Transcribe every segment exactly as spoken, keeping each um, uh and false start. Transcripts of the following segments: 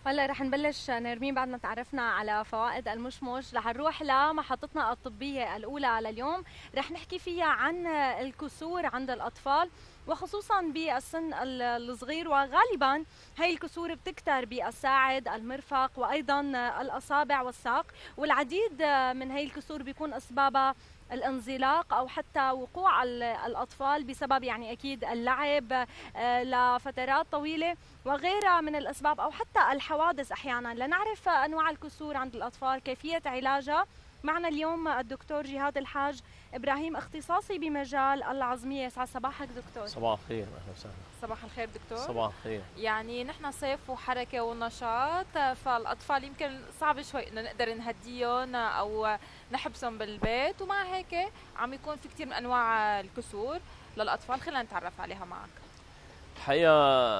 هلا رح نبلش نرمين بعد ما تعرفنا على فوائد المشمش. رح نروح لمحطتنا الطبية الأولى لليوم، رح نحكي فيها عن الكسور عند الأطفال وخصوصا بالسن الصغير، وغالبا هي الكسور بتكتر بالساعد، المرفق، وأيضا الأصابع والساق. والعديد من هي الكسور بيكون أسبابها الانزلاق او حتى وقوع الاطفال بسبب يعني اكيد اللعب آه، لفترات طويله وغيرها من الأسباب، أو حتى الحوادث أحيانا. لنعرف أنواع الكسور عند الأطفال، كيفية علاجها، معنا اليوم الدكتور جهاد الحاج إبراهيم، اختصاصي بمجال العظمية. يسعد صباحك دكتور. صباح الخير، اهلا وسهلا. صباح الخير دكتور. صباح الخير. يعني نحن صيف وحركة ونشاط، فالأطفال يمكن صعب شوي إنه نقدر نهديهم أو نحبسهم بالبيت، ومع هيك عم يكون في كثير من أنواع الكسور للأطفال. خلينا نتعرف عليها معك. الحقيقة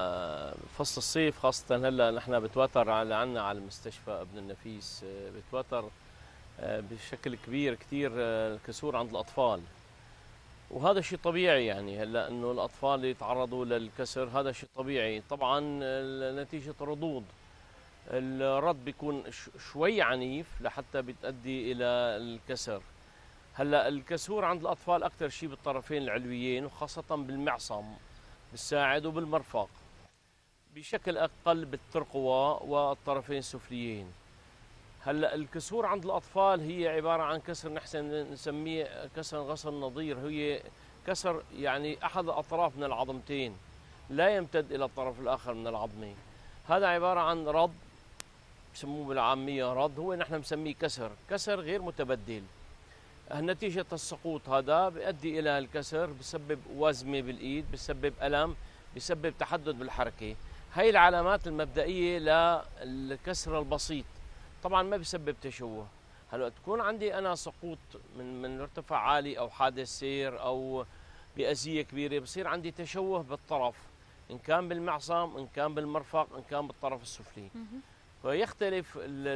فصل الصيف خاصة هلا نحن بتواتر على عنا على المستشفى ابن النفيس، بتواتر بشكل كبير كثير الكسور عند الأطفال، وهذا شيء طبيعي. يعني هلا انه الاطفال يتعرضوا للكسر هذا شيء طبيعي طبعا نتيجه ردود الرد بيكون شوي عنيف لحتى بتؤدي الى الكسر. هلا الكسور عند الاطفال اكثر شيء بالطرفين العلويين، وخاصه بالمعصم بالساعد وبالمرفق، بشكل اقل بالترقوه والطرفين السفليين. هلا الكسور عند الاطفال هي عباره عن كسر نحسن نسميه كسر غصن نظير، هي كسر يعني احد الاطراف من العظمتين لا يمتد الى الطرف الاخر من العظمه. هذا عباره عن رض، بسموه بالعاميه رض، هو نحن بنسميه كسر، كسر غير متبدل. نتيجه السقوط هذا بيؤدي الى الكسر، بسبب وزمه بالايد، بسبب الم، بسبب تحدد بالحركه. هي العلامات المبدئيه للكسر البسيط. طبعا ما بيسبب تشوه. هلا تكون عندي انا سقوط من من ارتفاع عالي او حادث سير او باذيه كبيره، بصير عندي تشوه بالطرف، ان كان بالمعصم، ان كان بالمرفق، ان كان بالطرف السفلي. فيختلف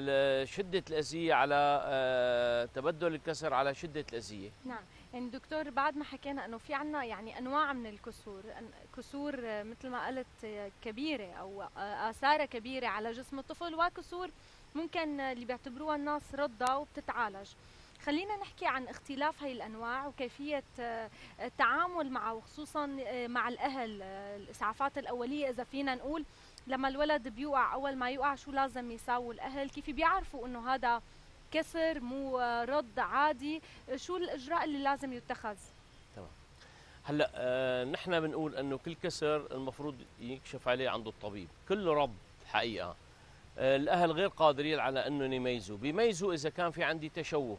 شده الاذيه على آه، تبدل الكسر على شده الاذيه. نعم، يعني دكتور بعد ما حكينا انه في عنا يعني انواع من الكسور، كسور مثل ما قلت كبيره او اثارها كبيره على جسم الطفل، وكسور ممكن اللي بيعتبروها الناس رضا وبتتعالج. خلينا نحكي عن اختلاف هاي الانواع وكيفيه التعامل معه، وخصوصا مع الاهل، الاسعافات الاوليه اذا فينا نقول. لما الولد بيوقع، اول ما يوقع شو لازم يساووا الاهل؟ كيف بيعرفوا انه هذا كسر مو رد عادي؟ شو الاجراء اللي لازم يتخذ؟ تمام. هلا آه نحن بنقول انه كل كسر المفروض يكشف عليه عند الطبيب، كل رد الحقيقه آه الاهل غير قادرين على انه يميزوا، بيميزوا اذا كان في عندي تشوه.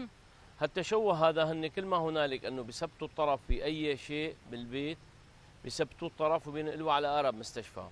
هالتشوه هذا هن كل ما هنالك انه بثبتوا الطرف في اي شيء بالبيت، بثبتوا الطرف وبينقلوه على اقرب مستشفى.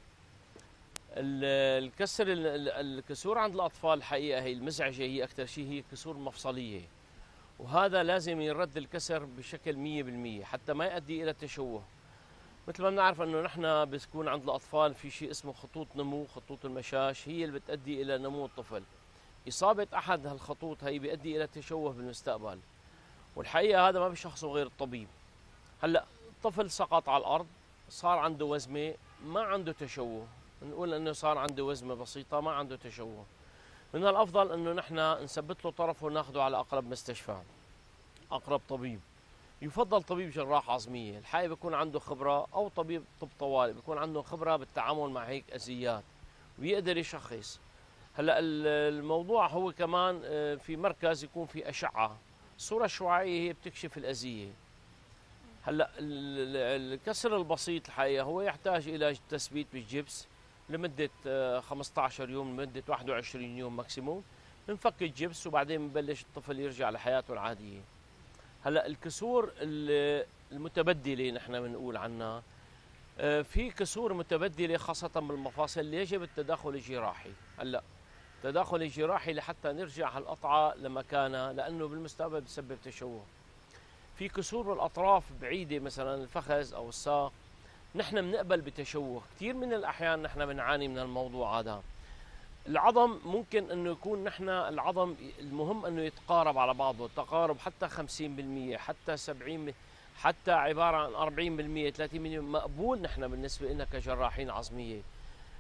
الكسر الكسور عند الاطفال الحقيقه هي المزعجه، هي اكثر شيء هي كسور مفصليه، وهذا لازم يرد الكسر بشكل مية بالمية حتى ما يؤدي الى تشوه. مثل ما بنعرف انه نحن بتكون عند الاطفال في شيء اسمه خطوط نمو، خطوط المشاش هي اللي بتؤدي الى نمو الطفل. اصابه احد هالخطوط هي بيؤدي الى تشوه بالمستقبل، والحقيقه هذا ما بيشخصه غير الطبيب. هلا الطفل سقط على الارض، صار عنده وزمه، ما عنده تشوه، نقول انه صار عنده وزمه بسيطه ما عنده تشوه. من الافضل انه نحن نثبت له طرفه وناخذه على اقرب مستشفى، اقرب طبيب، يفضل طبيب جراح عظميه، الحقيقه بيكون عنده خبره، او طبيب طب طوارئ بيكون عنده خبره بالتعامل مع هيك اذيات ويقدر يشخص. هلا الموضوع هو كمان في مركز يكون في اشعه، الصوره الشعاعيه هي بتكشف الاذيه. هلا الكسر البسيط الحقيقه هو يحتاج الى تثبيت بالجبس لمده خمسة عشر يوم، لمده واحد وعشرين يوم ماكسيموم، بنفك الجبس وبعدين ببلش الطفل يرجع لحياته العاديه. هلا الكسور المتبدله نحن بنقول عنها، في كسور متبدله خاصه بالمفاصل اللي يجب التدخل الجراحي. هلا التدخل الجراحي لحتى نرجع هالقطعه لمكانها، لانه بالمستقبل بسبب تشوه. في كسور بالاطراف بعيده مثلا الفخذ او الساق، نحن بنقبل بتشوه، كثير من الاحيان نحن بنعاني من الموضوع هذا. العظم ممكن انه يكون نحن العظم المهم انه يتقارب على بعضه، تقارب حتى خمسين بالمية، حتى سبعين بالمية، حتى عباره عن أربعين بالمية، ثلاثين بالمية مقبول نحن بالنسبه لنا كجراحين عظميه.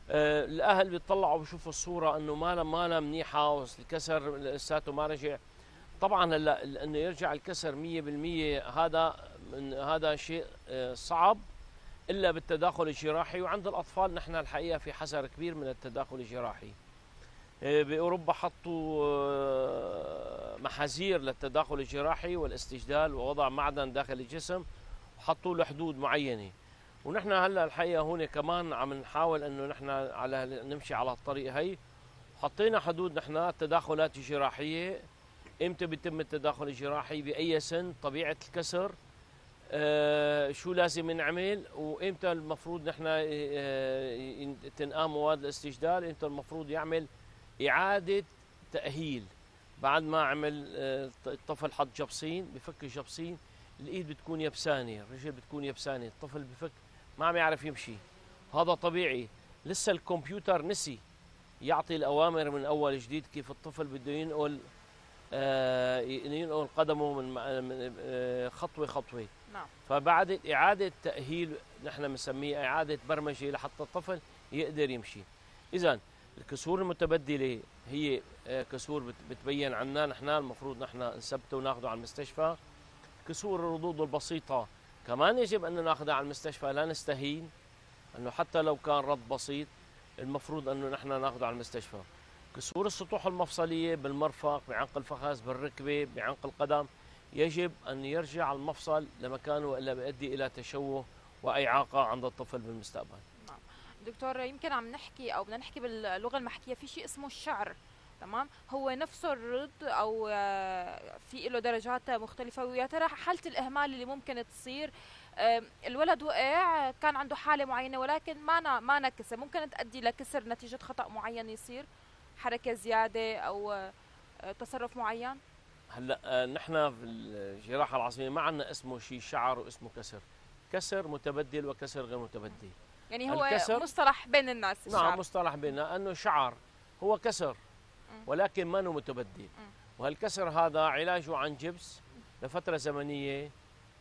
آه الاهل بيطلعوا بيشوفوا الصوره انه ما ما منيحه والكسر لساته ما رجع. طبعا هلا انه يرجع الكسر مية بالمية هذا من هذا شيء آه صعب الا بالتداخل الجراحي، وعند الاطفال نحن الحقيقه في حذر كبير من التداخل الجراحي. باوروبا حطوا محاذير للتداخل الجراحي والاستجدال ووضع معدن داخل الجسم وحطوا له حدود معينه، ونحن هلا الحقيقه هون كمان عم نحاول انه نحن على نمشي على الطريق هي. حطينا حدود نحن التداخلات الجراحيه، امتى بيتم التداخل الجراحي، باي سن، طبيعه الكسر، آه شو لازم نعمل، وامتى المفروض نحن آه تنقام مواد الاستجدال، امتى المفروض يعمل إعادة تأهيل بعد ما عمل الطفل حط جبصين، بفك الجبصين الإيد بتكون يبسانة، الرجل بتكون يبسانة، الطفل بفك ما عم يعرف يمشي. هذا طبيعي، لسه الكمبيوتر نسي يعطي الأوامر من أول جديد كيف الطفل بده ينقل آه ينقل قدمه من آه خطوة خطوة. نعم. فبعد إعادة تأهيل نحن بنسميه إعادة برمجة لحتى الطفل يقدر يمشي. إذن الكسور المتبدلة هي كسور بتبين عنا نحن المفروض نحن نثبته وناخذه على المستشفى. كسور الردود البسيطة كمان يجب أن ناخذها على المستشفى، لا نستهين أنه حتى لو كان رد بسيط المفروض أنه نحن ناخذه على المستشفى. كسور السطوح المفصلية بالمرفق، بعنق الفخذ، بالركبة، بعنق القدم، يجب أن يرجع المفصل لمكانه وإلا بيؤدي إلى تشوه وإعاقة عند الطفل بالمستقبل. دكتور، يمكن عم نحكي او بدنا نحكي باللغه المحكيه في شيء اسمه الشعر، تمام؟ هو نفسه الرد او في له درجات مختلفه، ويا ترى حاله الاهمال اللي ممكن تصير، الولد وقع كان عنده حاله معينه ولكن ما ما نكسر، ممكن تؤدي لكسر نتيجه خطا معين يصير، حركه زياده او تصرف معين؟ هلا نحن في الجراحه العظميه ما عندنا اسمه شيء شعر واسمه كسر، كسر متبدل وكسر غير متبدل. يعني هو مصطلح بين الناس الشعر. نعم مصطلح بيننا انه شعر هو كسر ولكن ما هو متبدل، وهالكسر هذا علاجه عن جبس لفتره زمنيه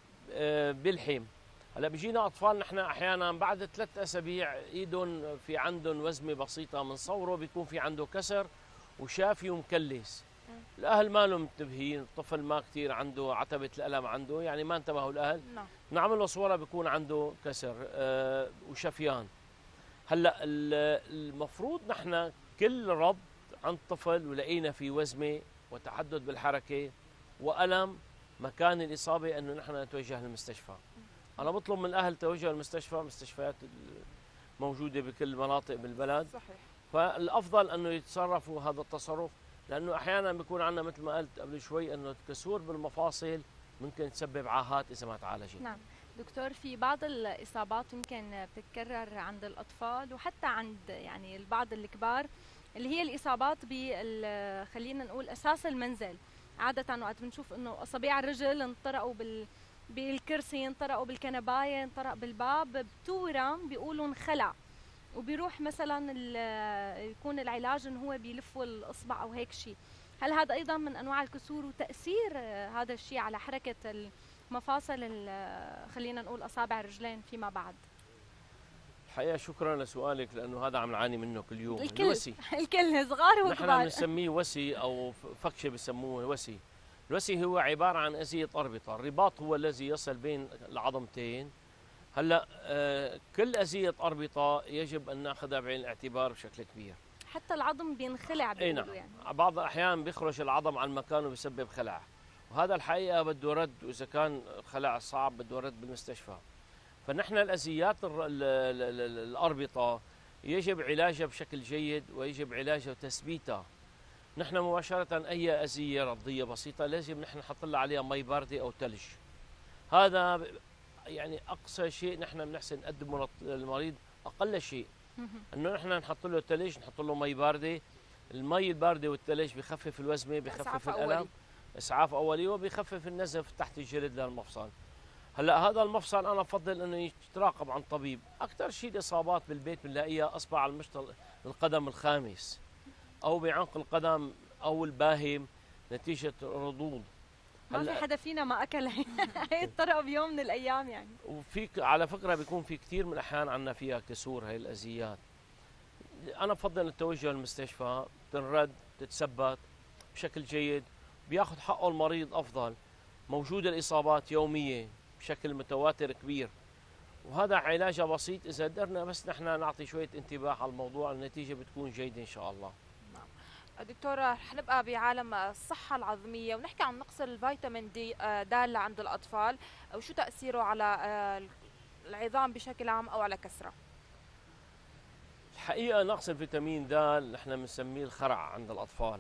بيلحم. هلا بيجينا اطفال نحن احيانا بعد ثلاث اسابيع ايدهم في عندهم وزمه بسيطه بنصوره بيكون في عنده كسر وشافي ومكلس. الاهل ما لهم منتبهين، الطفل ما كثير عنده عتبه الالم عنده، يعني ما انتبهوا الاهل. نعم. نعمل له صوره بيكون عنده كسر آه وشفيان. هلا المفروض نحن كل رد عند طفل ولقينا في وزمه وتحدد بالحركه والم مكان الاصابه انه نحن نتوجه للمستشفى. انا بطلب من الاهل توجه للمستشفى، مستشفيات موجوده بكل المناطق بالبلد. صحيح. فالافضل انه يتصرفوا هذا التصرف، لانه احيانا بيكون عندنا مثل ما قلت قبل شوي انه الكسور بالمفاصل ممكن تسبب عاهات اذا ما تعالجت. نعم دكتور، في بعض الاصابات يمكن بتتكرر عند الاطفال وحتى عند يعني البعض الكبار، اللي هي الاصابات بال خلينا نقول اساس المنزل. عاده وقت بنشوف انه اصابع الرجل انطرقوا بال بالكرسي، انطرقوا بالكنبايه، انطرق بالباب، بتورم بيقولوا انخلع، وبيروح مثلا يكون العلاج انه هو بيلفوا الاصبع او هيك شيء. هل هذا ايضا من انواع الكسور وتاثير هذا الشيء على حركه المفاصل خلينا نقول اصابع الرجلين فيما بعد؟ الحقيقه شكرا لسؤالك، لانه هذا عم نعاني منه كل يوم. الكل الوسي الكل صغار وكبار نحن بنسميه وسي او فكشه بسموه وسي. الوسي هو عباره عن ازيه اربطه، الرباط هو الذي يصل بين العظمتين. هلا آه كل ازيه اربطه يجب ان ناخذها بعين الاعتبار بشكل كبير. حتى العظم بينخلع بيقولوا. نعم. يعني بعض الاحيان بيخرج العظم عن مكانه بسبب خلع، وهذا الحقيقه بده رد، واذا كان خلع صعب بده رد بالمستشفى. فنحن الازيات الاربطه يجب علاجها بشكل جيد ويجب علاجها وتثبيتها. نحن مباشره اي ازيه رضيه بسيطه لازم نحن نحط لها عليها مي بارده او ثلج. هذا يعني اقصى شيء نحن بنحسن نقدمه للمريض، اقل شيء انه نحن نحط له ثلج، نحط له مي بارده. المي البارده والثلج بخفف الوزمه، بخفف الالم، أولي. اسعاف اولي، وبخفف النزف تحت الجلد للمفصل. هلا هذا المفصل انا بفضل انه يتراقب عن طبيب. اكثر شيء الاصابات بالبيت بنلاقيها اصبع المشط القدم الخامس او بعنق القدم او الباهم نتيجه ردود. ما في حدا فينا ما اكل هي الطرق بيوم من الايام يعني. وفي على فكره بيكون في كثير من الاحيان عندنا فيها كسور هي الازيات. انا بفضل التوجه للمستشفى، تنرد تتثبت بشكل جيد، بياخذ حقه المريض افضل. موجوده الاصابات يوميه بشكل متواتر كبير، وهذا علاجها بسيط اذا قدرنا بس نحن نعطي شويه انتباه على الموضوع، النتيجه بتكون جيده ان شاء الله. دكتور، رح نبقى بعالم الصحة العظمية ونحكي عن نقص الفيتامين دي د عند الأطفال، وشو تأثيره على العظام بشكل عام أو على كسرة. الحقيقة نقص الفيتامين د نحن بنسميه الخرع عند الأطفال.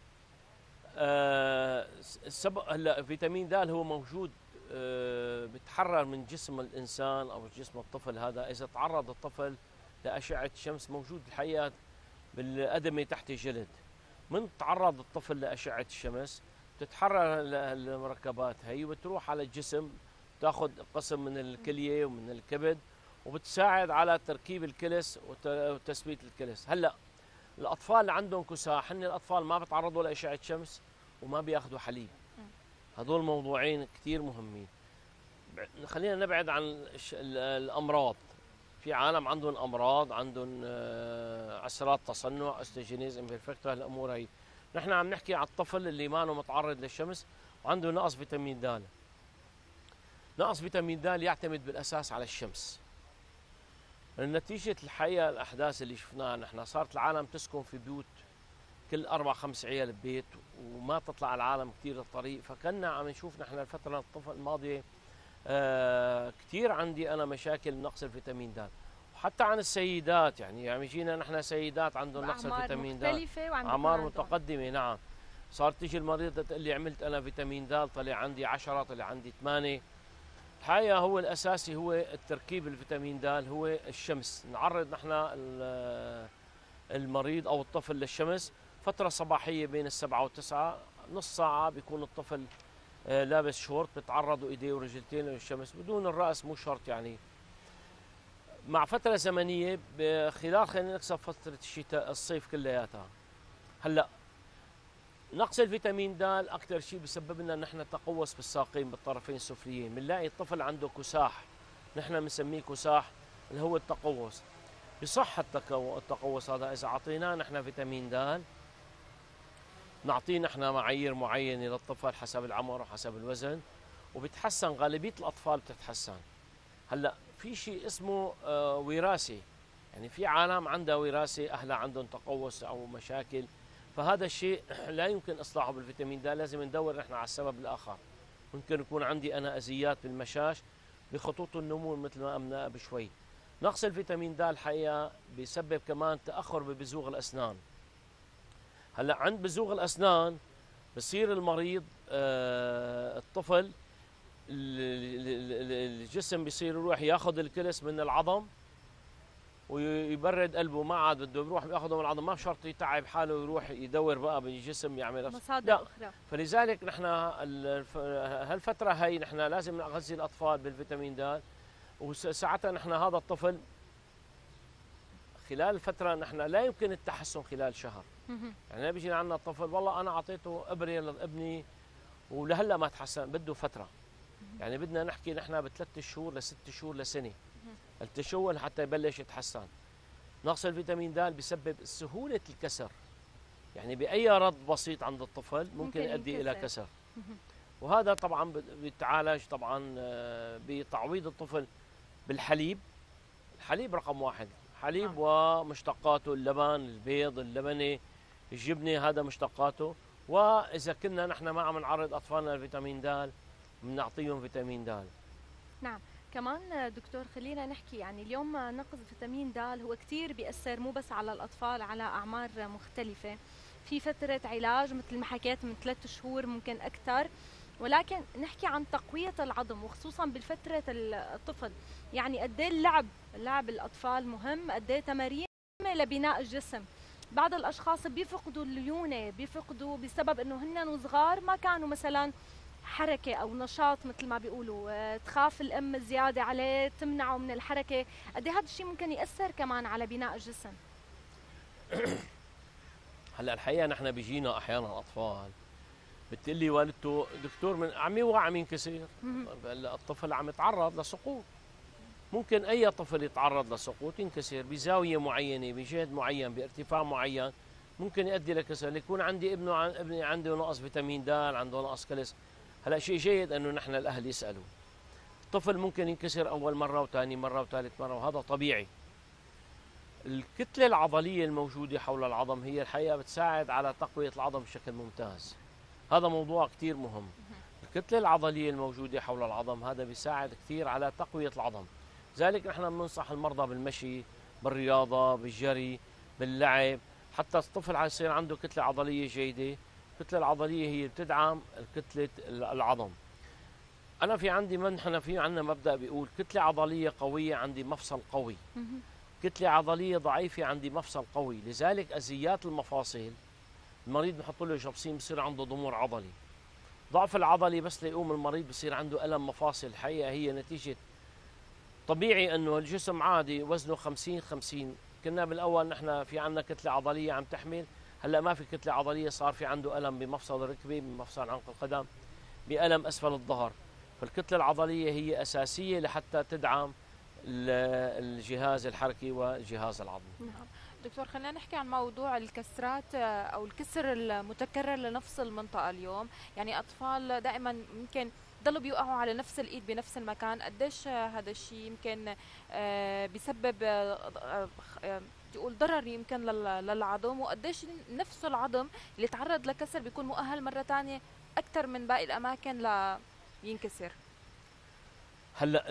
أه السبب هلا فيتامين د هو موجود، أه بيتحرر من جسم الإنسان أو جسم الطفل. هذا إذا تعرض الطفل لأشعة الشمس موجود الحقيقة بالأدمة تحت الجلد. من تعرض الطفل لأشعة الشمس تتحرر المركبات هي وبتروح على الجسم، تاخذ قسم من الكلية ومن الكبد وبتساعد على تركيب الكلس وتثبيت الكلس. هلا الاطفال اللي عندهم كساح، هن الاطفال ما بتعرضوا لاشعه شمس وما بياخذوا حليب. هذول موضوعين كثير مهمين. خلينا نبعد عن الامراض. في عالم عندهم امراض، عندهم عسرات تصنع، استجينيز امبرفكتا، الامور هي. نحن عم نحكي على الطفل اللي ما له متعرض للشمس وعنده نقص فيتامين د. نقص فيتامين د يعتمد بالاساس على الشمس. نتيجة الحقيقة الأحداث اللي شفناها نحن، صارت العالم تسكن في بيوت كل أربع خمس عيال ببيت وما تطلع العالم كثير للطريق، فكنا عم نشوف نحن الفترة الطفل الماضية آه كثير عندي أنا مشاكل نقص الفيتامين د. وحتى عن السيدات، يعني عم يجينا نحن سيدات عندهم نقص الفيتامين د، أعمار متقدمة. نعم، صارت تيجي المريضة تقول لي عملت أنا فيتامين د طلع عندي عشرة، طلع عندي ثمانية. الحقيقة هو الأساسي هو التركيب الفيتامين د هو الشمس. نعرض نحن المريض أو الطفل للشمس فترة صباحية بين السبعة والتسعة، نص ساعة بيكون الطفل لابس شورت، بتعرضوا إيديه ورجلتين للشمس بدون الرأس، مو شرط يعني. مع فترة زمنية خلال خلينا نكسب فترة الشتاء الصيف كلياتها. هلا نقص الفيتامين د اكثر شيء بسبب لنا نحن تقوس بالساقين بالطرفين السفليين. بنلاقي الطفل عنده كساح، نحن بنسميه كساح اللي هو التقوس. بصح التقوس هذا اذا اعطيناه نحن فيتامين د، نعطيه نحن معايير معينه للطفل حسب العمر وحسب الوزن، وبتحسن غالبيه الاطفال بتتحسن. هلا في شيء اسمه آه وراثي، يعني في عالم عندها وراثه اهلها عندهم تقوس او مشاكل، فهذا الشيء لا يمكن اصلاحه بالفيتامين د، لازم ندور نحن على السبب الاخر. ممكن يكون عندي انا اذيات بالمشاش بخطوط النمو مثل ما قلنا بشوي. نقص الفيتامين د الحقيقه بيسبب كمان تاخر ببزوغ الاسنان. هلا عند بزوغ الاسنان بصير المريض آه الطفل الجسم بيصير يروح ياخذ الكلس من العظم ويبرد قلبه، ما عاد بده يروح ياخذه من العظم، ما شرط يتعب حاله ويروح يدور بقى بالجسم يعمل مصادر اخرى. فلذلك نحن هالفتره هي نحن لازم نغذي الاطفال بالفيتامين د، وساعتها نحن هذا الطفل خلال الفتره نحن لا يمكن التحسن خلال شهر. يعني بيجي عندنا الطفل والله انا اعطيته ابره لابني ولهلا ما تحسن، بده فتره. يعني بدنا نحكي نحن بثلاث شهور لست شهور لسنه التشوه حتى يبلش يتحسن. نقص الفيتامين د بيسبب سهولة الكسر، يعني بأي رض بسيط عند الطفل ممكن, ممكن يؤدي إلى كسر. وهذا طبعا بيتعالج طبعا بتعويض الطفل بالحليب. الحليب رقم واحد، حليب ومشتقاته، اللبن، البيض، اللبنة، الجبنة، هذا مشتقاته. وإذا كنا نحن ما عم نعرض أطفالنا للفيتامين د بنعطيهم فيتامين د. نعم. كمان دكتور خلينا نحكي، يعني اليوم نقص فيتامين د هو كثير بيأثر مو بس على الأطفال، على أعمار مختلفة. في فترة علاج مثل ما حكيت من ثلاث شهور ممكن أكثر، ولكن نحكي عن تقوية العظم وخصوصا بالفترة الطفل. يعني قد ايه اللعب لعب الأطفال مهم، قد ايه تمارين لبناء الجسم. بعض الأشخاص بيفقدوا الليونة، بيفقدوا بسبب إنه هن صغار ما كانوا مثلا حركة أو نشاط مثل ما بيقولوا، تخاف الأم زيادة عليه تمنعه من الحركة. قد ايه هذا الشيء ممكن يأثر كمان على بناء الجسم. هلا الحقيقة نحن بيجينا أحيانا أطفال بتقول لي والدته دكتور من عم يوقع عم ينكسر، الطفل عم يتعرض لسقوط. ممكن اي طفل يتعرض لسقوط ينكسر بزاويه معينه بجهد معين بارتفاع معين، ممكن يؤدي لكسر. يكون عندي ابنه عن ابني عنده نقص فيتامين د، عنده نقص كالسيوم. هلا شيء جيد انه نحن الاهل يسالوا. الطفل ممكن ينكسر اول مره وثاني مره وثالث مره، وهذا طبيعي. الكتله العضليه الموجوده حول العظم هي الحقيقه بتساعد على تقويه العظم بشكل ممتاز. هذا موضوع كثير مهم. الكتله العضليه الموجوده حول العظم هذا بيساعد كثير على تقويه العظم. لذلك نحن بننصح المرضى بالمشي، بالرياضه، بالجري، باللعب، حتى الطفل يصير عنده كتله عضليه جيده. الكتله العضليه هي بتدعم كتله العظم. انا في عندي منحنى، في عندنا مبدا بيقول كتله عضليه قويه عندي مفصل قوي، كتله عضليه ضعيفه عندي مفصل قوي. لذلك ازيات المفاصل المريض بنحط له جبسين بصير عنده ضمور عضلي. ضعف العضلي بس ليقوم المريض بصير عنده الم مفاصل. الحقيقه هي نتيجه طبيعي انه الجسم عادي وزنه خمسين خمسين. كنا بالاول نحن في عندنا كتله عضليه عم تحمل، هلا ما في كتله عضليه، صار في عنده الم بمفصل الركبه، بمفصل عنق القدم، بألم اسفل الظهر. فالكتله العضليه هي اساسيه لحتى تدعم الجهاز الحركي والجهاز العظمي. نعم دكتور، خلينا نحكي عن موضوع الكسرات او الكسر المتكرر لنفس المنطقه اليوم. يعني اطفال دائما يمكن ضلوا بيوقعوا على نفس الايد بنفس المكان، قديش هذا الشيء يمكن بيسبب تقول ضرر يمكن للعظم، وقديش نفس العظم اللي تعرض لكسر بيكون مؤهل مره ثانيه اكثر من باقي الاماكن لينكسر؟ هلا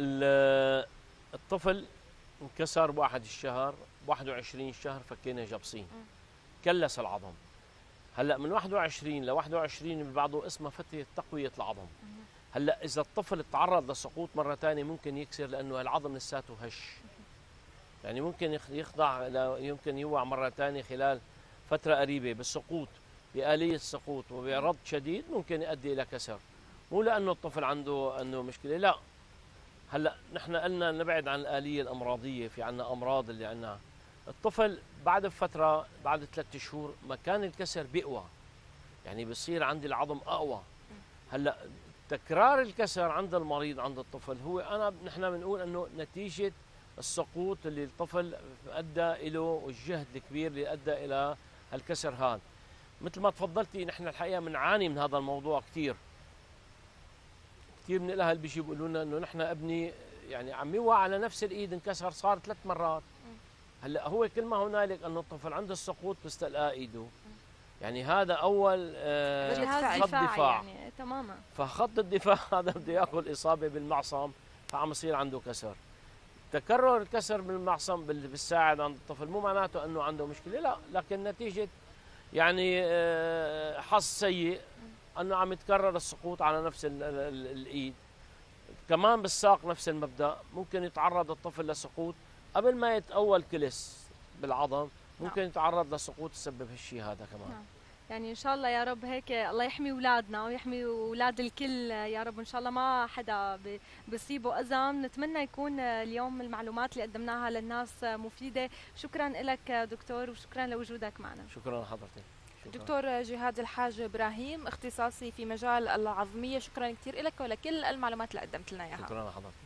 الطفل انكسر بواحد الشهر، واحد وعشرين شهر فكينا جبصين، كلس العظم. هلا من واحد وعشرين ل واحد وعشرين بعده اسمها فتره تقويه العظم. هلا اذا الطفل تعرض لسقوط مره ثانيه ممكن يكسر، لانه العظم لساته هش. يعني ممكن يخضع، يمكن يوقع مره ثانيه خلال فتره قريبه بالسقوط، بآلية السقوط وبربط شديد ممكن يؤدي الى كسر. مو لانه الطفل عنده انه مشكله، لا. هلا نحن قلنا نبعد عن الآلية الأمراضية، في عنا أمراض اللي عنا. الطفل بعد فترة، بعد ثلاثة شهور مكان الكسر بيقوى، يعني بصير عندي العظم أقوى. هلا تكرار الكسر عند المريض عند الطفل هو أنا نحن بنقول إنه نتيجة السقوط اللي الطفل أدى له والجهد الكبير اللي أدى إلى الكسر هذا. مثل ما تفضلتي نحن الحقيقة بنعاني من هذا الموضوع كثير. كثير من الاهل بيجي بيقولوا لنا انه نحن ابني يعني عم يوقع على نفس الايد انكسر صار ثلاث مرات. هلا هو كل ما هنالك انه الطفل عند السقوط بستلقى ايده. يعني هذا اول آه خط دفاع يعني تماما. فخط الدفاع هذا بده ياخذ اصابه بالمعصم، فعم يصير عنده كسر. تكرر الكسر بالمعصم بالساعد عند الطفل مو معناته انه عنده مشكله، لا، لكن نتيجه يعني آه حظ سيء انه عم يتكرر السقوط على نفس ال ال الايد. كمان بالساق نفس المبدا، ممكن يتعرض الطفل لسقوط قبل ما يتأول كلس بالعظم، ممكن نعم. يتعرض لسقوط يسبب هالشيء هذا كمان. نعم. يعني ان شاء الله يا رب هيك الله يحمي اولادنا ويحمي اولاد الكل يا رب، ان شاء الله ما حدا بيصيبه اذى. نتمنى يكون اليوم المعلومات اللي قدمناها للناس مفيده. شكرا لك دكتور وشكرا لوجودك معنا. شكرا لحضرتك. دكتور جهاد الحاج ابراهيم، اختصاصي في مجال العظميه، شكرا كثير لك ولكل المعلومات اللي قدمت لنا اياها. شكرا لحضرتك.